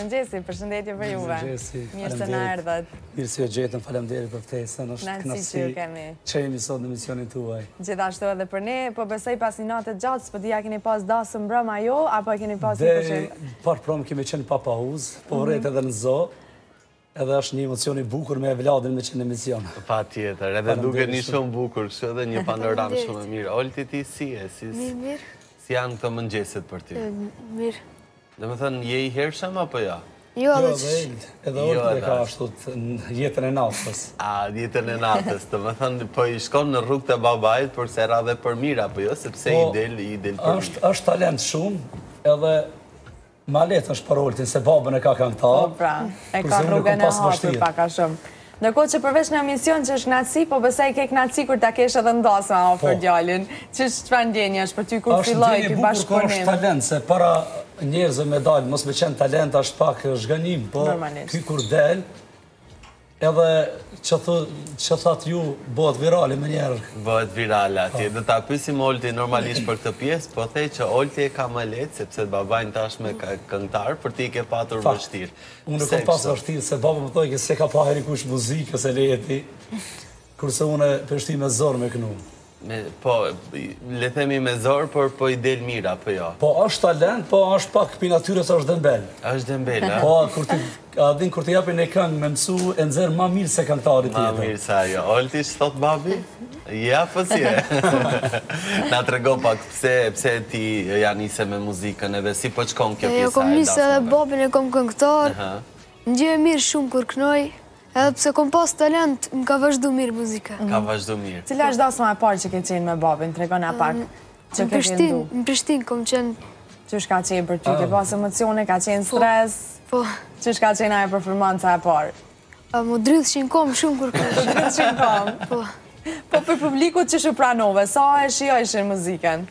Mirëmëngjesi, përshëndetje për juve. Mirë se na erdhët. Mirë se ju gjetëm, faleminderit për ftesën. Është kënaqësi që jemi sot në misionin tuaj. Gjithashtu edhe për ne, po besoj pas një natë gjatë, s'po dia keni pas dasëm mbrëma jo, apo keni pas një pushim? Par prom kemi qenë pa pauzë, po rret edhe në zoo. Edhe është një emocion i bukur me Vladin me qenë emision. Patjetër, edhe duke një shumë bukur, kështu edhe një panoramë shumë e mirë. Olti ti si e? Mirë. Si janë këto mëngjeset për ty? Mirë. Dhe me thënë, je i hershëm apo ja? Jo, edhe Olti ka ashtu jetën e natës. Jetën e natës, të me thënë, po i shkon në rrugë të babait, për se ra dhe për mirë, apo jo, sepse i del për mirë. Është talent shumë, edhe ma letë është për Oltin, se babën e ka këngëtar. Po pra, e ka rrugën e hapur paka shumë. Ndërkohë që përveç në emision që është knatësi, po besoj ke knatësi kur ta kesh edhe ndasma afër djalin. Çfarë ndjenja është për ty kur filloi ky bashkëpunim? Është talent, se para njerëzve me dalë, mos me qenë talent, është pak zhgënim, po ky kur del, edhe që thatë ju, bëhet virale me njerë. Bëhet virale atje. Dhe ta pysim Olti normalisht për këtë pjesë, po thej që Olti e ka më letë, sepse babajnë tashme ka këngëtar, për ti ke patur vështirë. Unë kom pas vështirë, se baba më thoi që se ka pa herikush muzikës e leti, kurse unë pështi me zorë me kënu. Po, le themi me zorë, por po i del mira, po jo. Po, është talent, po është pak për natyrës është dëmbel. është dëmbel, a? Po, kur t'i japin e këngë me mësu, e nëzërë ma mirë se këngëtarit tjetër. Ma mirë sa jo. Olti që thot babi? Ja, po si e. Na të rego pak, pse ti ja nise me muzikën edhe si po qkon kjo pjesa e dasmëve? Kom nise edhe babin e kom këngëtar, në gjë e mirë shumë kur kënoj, edhe pse kom pas talent, më ka vazhdu mirë muzika. Ka vazhdu mirë. Cila është dasma e parë që ke qenë me babin? Tregona pak. Në Prishtinë kom qenë. Qysh ka qenë për ty? Ke pas emocione, ka qenë stres? Po. Qysh ka qenë ajo performanca e parë? Më dridhshin kom shumë kur kësh. Më dridhshin kom? Po. Po për publikut që shu pranove, sa e shiojshin muzikën?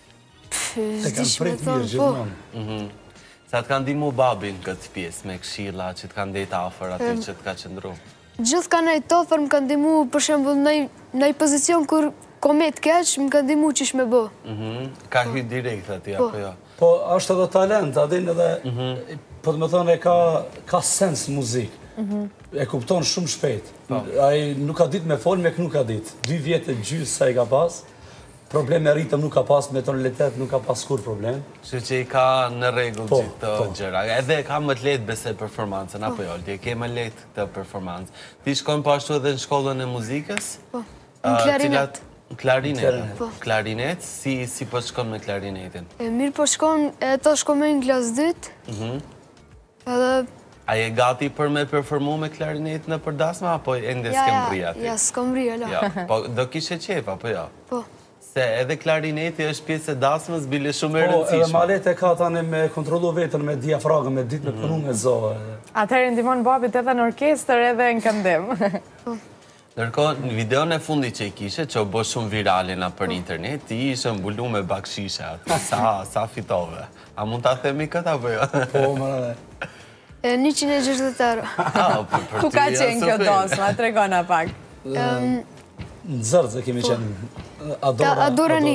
Zdish me thonë, po. Sa të kanë dimu babin këtë pjesë me këshilla që të kanë dejtë afer aty që të ka qëndru? Gjithë ka nejtë afer më kanë dimu, për shembull, në i pozicion kur komet keq, më kanë dimu që shme bë. Ka hy direkt aty, apo jo? Po, është edhe talent, adin edhe, po të me thonë, ka sens muzikë. E kupton shumë shpejt. Ai nuk ka dit me folë, me nuk ka dit. 2 vjetë gjysë sa i ka pas. Probleme rritëm nuk ka pas, me tonalitet nuk ka pas kur problem. Që i ka në regull gjithë të gjëra. Edhe ka më të letë bese performancën, apo jo, ti e ke më letë këtë performancë. Ti shkojnë pashtu edhe në shkollën e muzikës? Po, në klarinet. Në klarinet? Klarinet? Si po shkojnë me klarinetin? Mirë po shkojnë, e ta shkojnë me në klasë 2. Edhe... A je gati për me performu me klarinet në përdasma, apo ende s'kem bria ti? Ja, s'kem bria, la. Po, do kishe qef, apo jo? Po. Se edhe klarineti është pjesë e dasmës, bile shumë e rëndësishme. Po, edhe malet e ka tani me kontrolu vetën me diafragën, me ditë me punu me zohë. Atëherë ndihmon babit edhe në orkestër edhe në këndim. Ndërko, në videon e fundi që i kishe, që o bo shumë viralina për internet, ti ishe mbullu me bakshishe atë, sa fitove. A mund të themi këtë, apo jo? Po, mërë. 160 euro. Ku ka qenë kjo dasma, tregona pak. Në Zërdë kemi qenë adorani.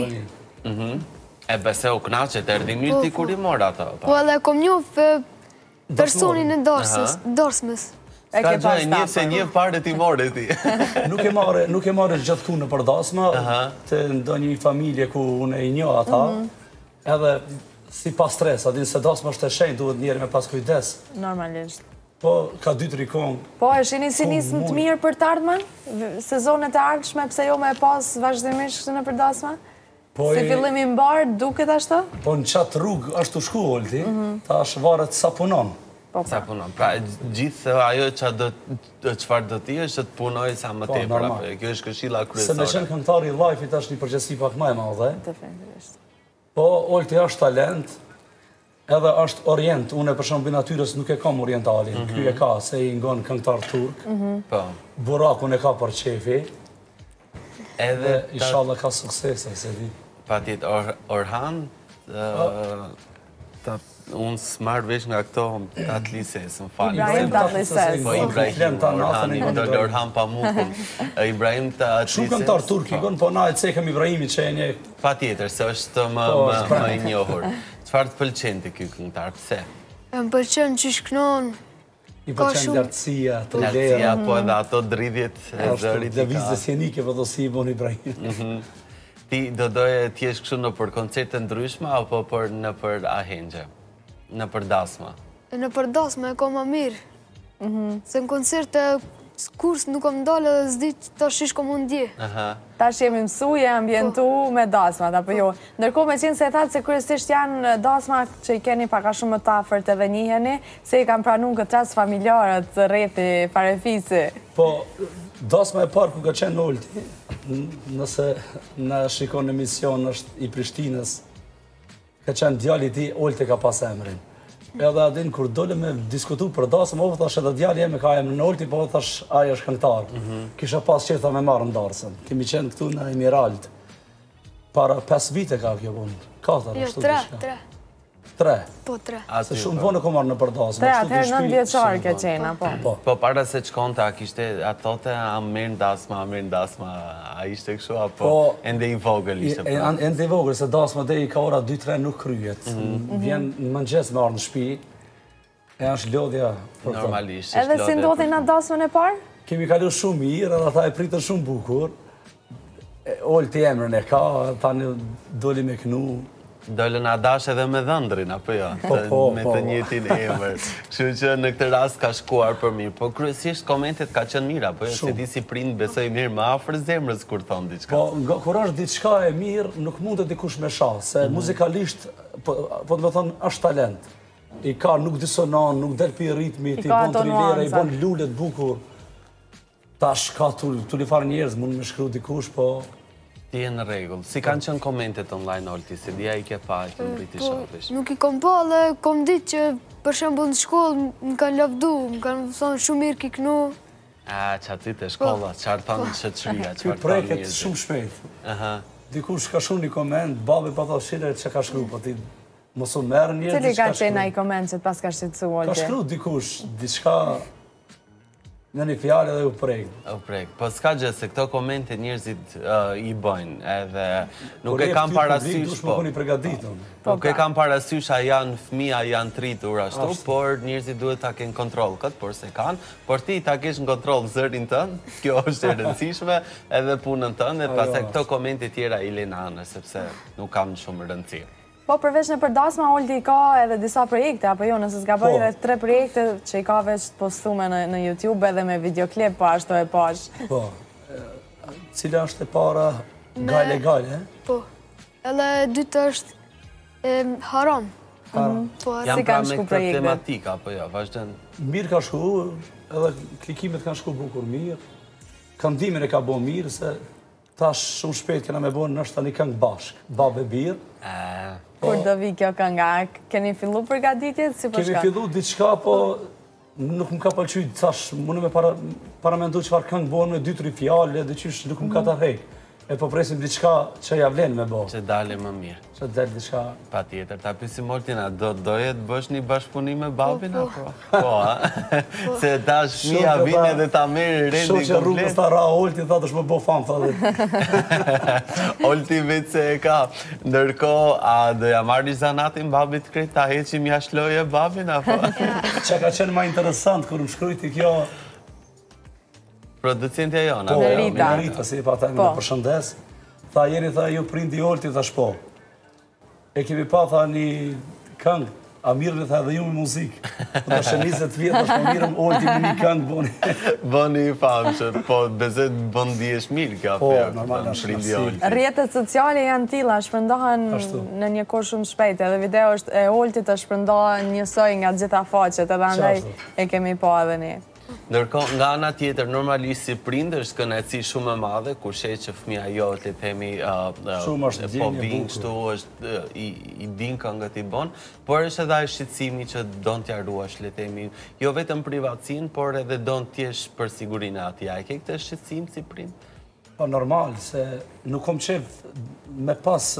E bese u knaqet, erdi mirë ti kur i mora ato? Po edhe kom njofë personin e dorsmës. Ska gjë, njëfë se njëfë pare ti more ti. Nuk e mare gjithë ku në përdasma, të ndo një familje ku unë e një ata, edhe si pas stres, adin se dasma është e shenjë, duhet njerë me pas kujdes. Normalisht. Po, ka 2-3 kongë. Po, e shini si nisë më të mirë për të ardhmen? Sezonet e ardhshme, pse jo me pas vazhdimisht këtë në përdasma? Si fillim i mbarë, duket ashtë? Po, në qatë rrugë është të shku, Olti, ta është varet sa punon. Sa punon. Pra, gjithë ajo qëfar do t'i është të punoj sa më tepër. Kjo është këshilla kryesore. Se me qenë këngëtari i live-it është një përgjithësi pak më e madhe. Definitivisht. Po, Olti është talent, edhe është orient. Unë e për shumë natyrës nuk e kam orientalin. Ky e ka, se i ngon këngëtar turk. Burakun e ka për qefi. Edhe inshallah ka suksese, se di. Pa tjetë, Orhan, unë s'marrë vesh nga këto tatë lises, më falë. Ibrahim tatë lises. Po, Orhan Pamukun. Ibrahim tatë lises. Shumë këngëtar turk i gonë, po na e cekëm Ibrahimit që e një... Pa tjetër, se është më i njohur. Qëfar të pëlqen të kjo këngëtar, pëse? Më përqen që shknon. I përqen lartësia, të Lartësia, po edhe ato dridhjet e zërit. Dhe vizë sjenike, po do si i bon Ibrahim. Ti do doje t'jesh kështu në për koncerte ndryshme, apo në për ahengje? Në për dasma? Në për dasma e ka më mirë. Se në koncerte kurs nuk kom dalë dhe zdi të shish kom mundje. Ta që jemi mësuje, ambientu me dasmat, apo jo. Ndërkohë me qenë se e thatë se kryesisht janë dasma që i keni paka shumë më tafërt edhe njiheni, se i kam pranu këtë ras familjarët, rrethi, parefisi. Po, dasma e parë ku ka qenë Olti, nëse në shikon në emision është i Prishtinës, ka qenë djali ti, Olti ka pas emrin. Edhe adin, kur dole me diskutu për dasëm, ovo thash edhe djali jemi ka emrin në Olti, po thash aja është këngtar. Kisha pas qetha me marë në darsën. Kemi qenë këtu në Emirald. Para 5 vite ka kjo punë. 4, Jo, ashtu 3. 3. Po, 3. Se shumë vonë ko marë në për dasëm. 3, atëherë 9 vjeqarë ke qena, po. Po para se qkonte, a kishte atote, a mirë në dasma, a ishte kështu, apo ende i vogël ishte pra? Ende i vogël, se dasma dhe i ka ora 2-3 nuk kryet. Vjen në mëngjes me arë në shpi, e është lodhja për të. Normalisht. Edhe si ndodhin në dasmën e parë? Kemi kalu shumë mirë, edhe ata e pritën shumë bukur. Olti emrën e ka, tani doli me kënu. Dollën a dash edhe me dhëndrin, apo jo? Me të njëtin emër. Kështu që në këtë rast ka shkuar për mirë. Po kryesisht komentet ka qenë mirë, apo jo? Se ti si prind besoj mirë më afër zemrës kur thonë diçka. Po, kur është diçka e mirë, nuk mund të dikush me shah, se muzikalisht, po të më thonë, është talent. I ka nuk disonon, nuk del për ritmi, ti bon trilera, i bon lullet bukur. Tash ka tulifar njerëz, mund me shkru dikush, po... Ti e në regull. Si kanë qënë komentet online, Olti? Se dia i ke pa, të mbriti shafish. Nuk i kom pa dhe kom ditë që për shembull në shkollë më kanë lavdu, më kanë thonë shumë mirë ki kënu. Që aty të shkolla, qarë thonë shëtëshria, qarë thonë preket shumë shpejt. Dikush ka shumë një koment, babi pa tha shile që ka shkru, po ti mosu merë njerë, Cili ka qena i koment që të pas ka shqitësu, Olti? Ka shkru dikush, diçka... Në një fjallë edhe u prejkë. Po s'ka gjë se këto komente njerëzit i bëjnë, edhe nuk e kam parasysh, po e kam parasysh a janë fëmija, janë tritur ashtu, por njerëzit duhet ta kenë kontrol këtë, por se kanë, por ti ta kesh në kontrol zërin tënë, kjo është e rëndësishme, edhe punën tënë, dhe pasaj këto komente tjera i lenanë, sepse nuk kam shumë rëndësirë. Po, përveç në përdasma, Olti i ka edhe disa projekte, apo jo, nëse s'ka bëjë edhe 3 projekte që i ka veç të postume në YouTube edhe me videoklip, po ashtu e pash. Po, cila është e para gale, Po, edhe dytë është haram. Jam pra me këtë tematika, apo jo, vazhdën? Mirë ka shku, edhe klikimet kanë shku bukur mirë, këndimin e ka bo mirë, se tash shumë shpejt kena me bo nështë ta një këngë bashkë, babë e birë. Kur do vi kjo kënga, keni fillu përgatitjet, si përshka? Kemi fillu diçka, po nuk më ka pëlqyjt, tash mënu me paramendu qëfar këngë bojnë me 2-3 fjallë, dhe qysh nuk më ka të hejkë. E po presim diçka që ja vlenë me bo. Që dale më mirë. Që del diçka... Pa tjetër, ta pysim Oltina, doje të bësh një bashkëpunim me babin, apo? Po, a? Se ta shmija vine dhe ta merë rendi komplet. Shumë që rrugës ta ra Olti, tha të shmë bo famë, tha dhe. Olti vetë se e ka. Ndërko, a doja marrë zanatin babit krejt, ta heqim jashloje babin, apo? Që ka qenë ma interesant, kër më shkrujti kjo... Producentja jona. Po, Rita, si pa ta në përshëndes. Tha, jeni, tha, ju prindi Olti, tha shpo. E kemi pa, tha, një këngë, a mirën e tha edhe ju me muzikë. Në shënizet vjetë, është po mirëm Olti me një këngë, boni. Boni i famshët, po, bezet bëndi e shmirë kjo afirë. Po, normal, është nërsi. Rjetët sociale janë tila, shpërndohen në një kohë shumë shpejt, edhe video është e Oltit të shpërndohen njësoj nga gjitha faqet, edhe andaj e kemi pa edhe një. Ndërko, nga ana tjetër, normalisht si prindër, është kënaqësi shumë e madhe, kur sheh që fëmia jote të themi po vin kështu, i din këngët i bën, por është edhe ai shqetësimi që don t'ja ruash, le të themi, jo vetëm privatësinë, por edhe don t'jesh për sigurinë e atij. A ke këtë shqetësim si prind? Po normal, se nuk kom qef me pas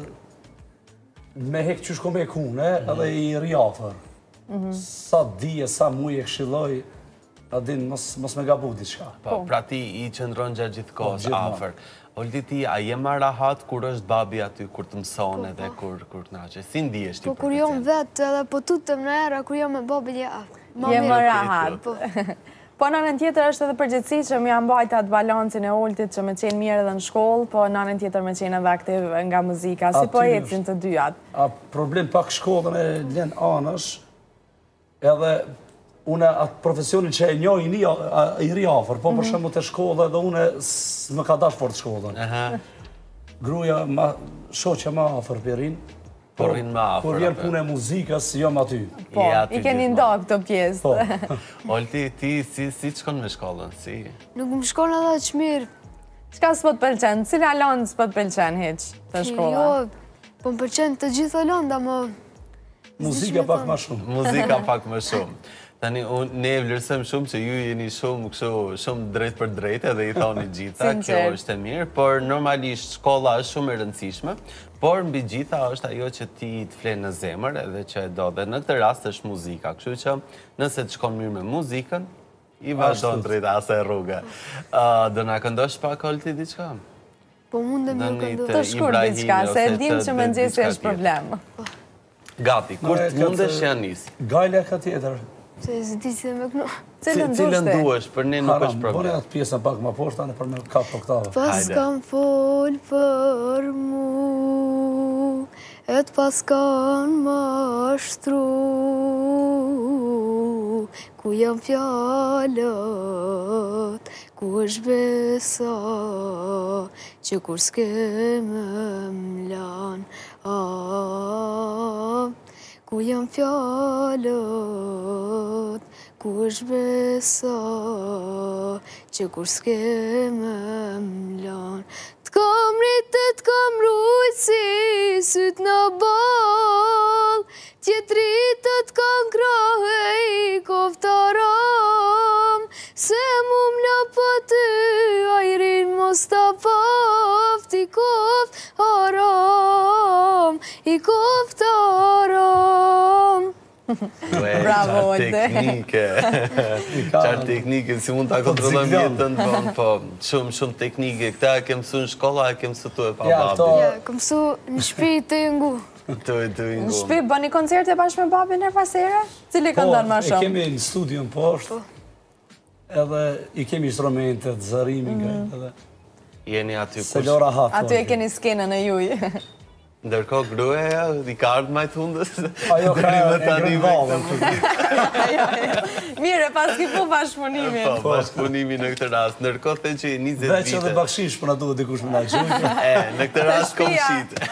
me hek qysh kom e kune, edhe i rjafër. Sa dije, sa muj e këshilloj, Adin, mos me gabu diçka. Po, pra ti i qëndron gjatë gjithë kohës afer. Olti ti, a je ma rahat kur është babi aty, kur të mëson edhe kur knaqe? Si ndihesh ti Po kur jom vetë edhe po tutëm në era, kur jom me babi je më rahat. Po nënën tjetër është edhe përgjithësi që më janë mbajt atë balancin e Oltit që me qenë mirë edhe në shkollë, po nënën tjetër me qenë edhe aktiv nga muzika. Si po ecin të dyat? A problem pak shkollën e len anësh, edhe une atë profesionin që e njoj i ri afer, po për shembull të shkollë edhe une më ka dash fort shkollën. Gruja, shoqja ma afer për rinë, kur vjen punë e muzikës, jom aty. Po, i keni nda këto pjesë. Po. Olti, ti si të shkon me shkollën? Nuk më shkon edhe që mirë. Qka s'po të pëlqen? Cila lëndë s'po të pëlqen heq të shkolla? Jo, po më pëlqen të gjitha lënda, më... Muzika pak ma shumë. Muzika pak më shumë. Tani, ne e vlerësëm shumë që ju jeni shumë drejt për drejt edhe i thoni gjitha, kjo është e mirë, por normalisht shkolla është shumë e rëndësishme, por mbi gjitha është ajo që ti të flenë në zemër edhe që e do, dhe në këtë rast është muzika, kështu që nëse të shkon mirë me muzikën, i vazhdojnë drejt asaj rruge. Do na këndosh pak Olti diçka? Po mundem ju këndosh. Të shkur diçka, se e dim që më nxesi është problem. Gati, kur të mundesh janë nisi. Gajle ka tjetër. Se e zdi si dhe me këno. Cilën duesh, për ne nuk është problem. Bore atë pjesën pak ma poshtë, anë për me kapë oktave. Pas kam fol për mu, et pas kam mashtru, ku jam fjalët, ku është besa, që kur s'ke më mlan, ku jam fjalët, ku është besa, që kur s'ke më mlan. T'kam rritë, t'kam rujtë si sytë në bal, tjetëritë t'kam krahe i koftaram, se mu mla për ty, ajrin mos t'a paft, i koftaram, i koftaram. Bravo, Olti. Qarë teknike, si mund t'a kontrollojmë jetën, po shumë teknike. Këta e ke mësu në shkolla, e ke mësu tu e pa babi. Ja, ke mësu në shpi të jëngu. Në shpi, bëni koncerte bashkë me babin e pasere? Cili këndon ma shumë? E kemi në studion poshtë, edhe i kemi instrumentet, zërimin nga, Jeni aty se lora hatë. Aty e keni skenën e juj. Ndërko grueja, i ka ardhë majtë hundës. Ajo ka e grënvalën. Mire, pas ki po bashkëpunimin. Po, bashkëpunimin në këtë rast. Ndërko të që 20 vite. Veç edhe bakshish për në duhet dikush më në gjujtë. Në këtë rast kom shqitë.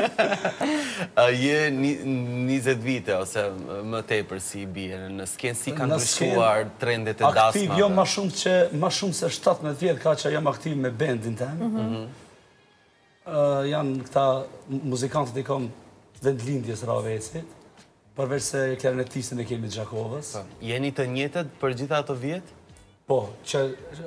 Je 20 vite, ose më tepër si i bje. Në skenë si kanë ndryshuar trendet e dasmave. Aktiv, jo ma shumë se 17 vjetë ka që jam aktiv me bendin temë. Janë këta muzikantët i kom vendlindjes Ravecit, përveç se klarinetistin e kemi Gjakovës. Jeni të njëtët për gjitha ato vjetë? Po, që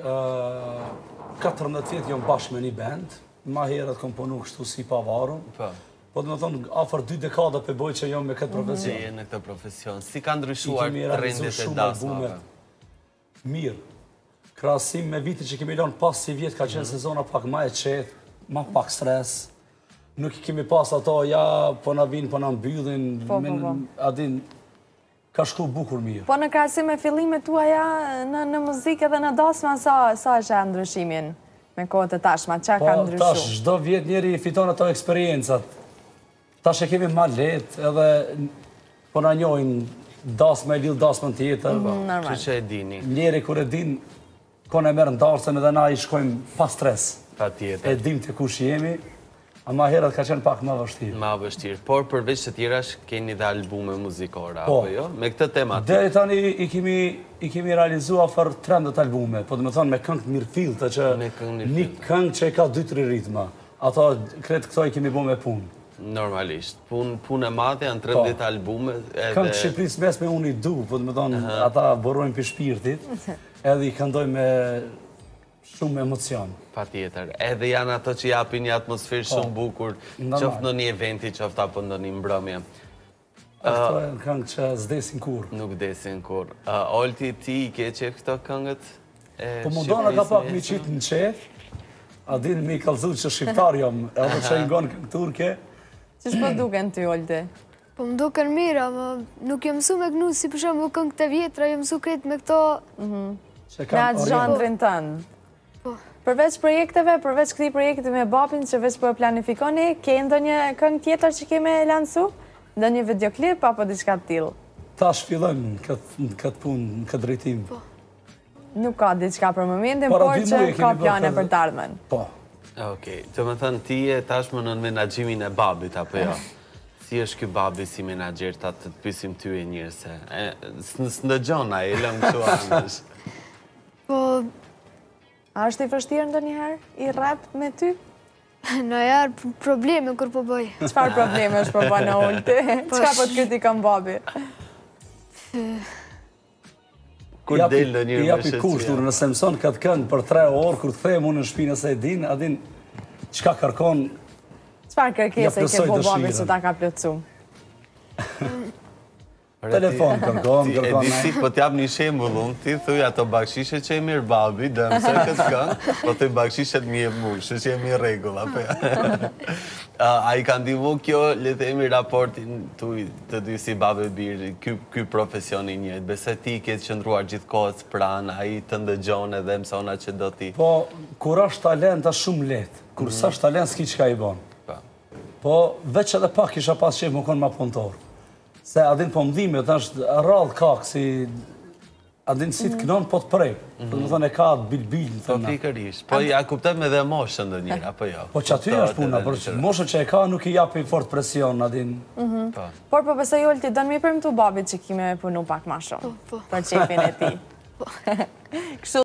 14 vjetë jom bashkë me një band, ma herët kom punu kështu si pavarun, po dhe më thonë, afer 2 dekada për boj që jom me këtë profesion. Që je në këtë profesion. Si ka ndryshuar trendet e dasmave? Mirë. Krasim me vitin që kemi lanë pas si vjetë, ka qenë sezona pak ma e qetë, ma pak stres, nuk i kemi pas ato, ja, po na vinë, po na mbyllin, adin, ka shku bukur mirë. Po në krasim me fillimet tuaja në muzikë edhe në dasma, sa është e ndryshimin me kohët e tashma, qa ka ndryshu? Po tash, çdo vjet njeri fiton ato eksperiencat, tash e kemi ma let, edhe po na njojnë dasma e lidh dasmën tjetër, që e dini. Njeri kur e din, ko ne merë ndarësën edhe na i shkojmë pa stres. E dim të kush jemi, a ma herët ka qenë pak ma vështirë. Ma vështirë, por përveç të tjerash keni dhe albume muzikore, apo jo? Me këtë tematik? Deri tani i kemi realizua për 30 albume, po dhe me thonë me këngë të mirëfillte që një këngë që i ka 2-3 ritma. Ato, kretë këto i kemi bo me punë. Normalisht. Punë e madhe janë 30 albume. Këngë Shqipëris mes me unë i du, po dhe me thonë ata borojnë për shpirtit, edhe i këndoj me shumë emocion. Pa tjetër. Edhe janë ato që japin një atmosferë shumë bukur, qoftë në një eventi, qoftë apo në një mbrëmje. Këto e në këngë që s'desin kur. Nuk desin kur. Olti, ti i ke qef këto këngët? Po mundona ka pak mi qitë në qef, Adin mi kalzu që shqiptar jam, edhe që i ngonë këngë turke. Që shpo duke në ty, Olti? Po më duke në mirë, ama nuk jë mësu me kënu, si për shumë këngë të vjetra, jë mësu këtë me këto... Me atë zhandrin tënë. Përveç projekteve, përveç këti projekte me babin që veç po e planifikoni, ke ndonjë këngë tjetër që keme lansu? Ndonjë videoklip apo diçka të tillë? Tash fillojmë në këtë punë, në këtë drejtim. Nuk ka diçka për momentin, por që ka plane për të ardhmen. Po. Okej, të më thënë ti e tashmë në menagjimin e babit, apo jo? Si është ky babi si menagjer, ta të pysim ty e njërë se... Së ndëgjona, e lëmë këtu anësh. Po... A është i vështirë ndonjëherë i rap me ty? Në jarë probleme kur po bëj. Çfarë probleme është po bënë Olti? Çka po të kritikon babi? Kur del në njërë me japi kushtur, nëse mëson këtë këngë për 3 orë, kur të them unë në shtëpinë se e din, adin çka kërkon. Çfarë kërkese ke po babi që ta ka plotsu? Telefon kërkon. E di si, po t'jap një shembull, ti thuj ato bakshishe që e mirë babi, dhe mëse këtë këngë, po thuj bakshishet mi e mushë, që e mi regull, apo ja. A i ka ndihmu kjo, le themi, raportin të dy si babe birë, ky profesioni njët, bese ti ke qëndruar gjithë kohës pranë, a i të ndëgjon edhe mësona që do ti... Po, kur është talent, është shumë letë. Kur s'është talent, s'ki qka i bon. Po, veç edhe pak isha pas qef më konë ma punëtor. Se adin po mdhimet është rrallë kakë, si... Adin si të kënon, po të prej. Po të më thënë e ka atë bil-bil. Po pikërisht. Po ja kuptem edhe moshën dhe njërë, apo jo? Po që aty është puna, për moshën që e ka nuk i japi fort presion, adin. Por po besoj Olti, do në mi përmëtu babit që kime punu pak ma shumë. Për qepin e ti.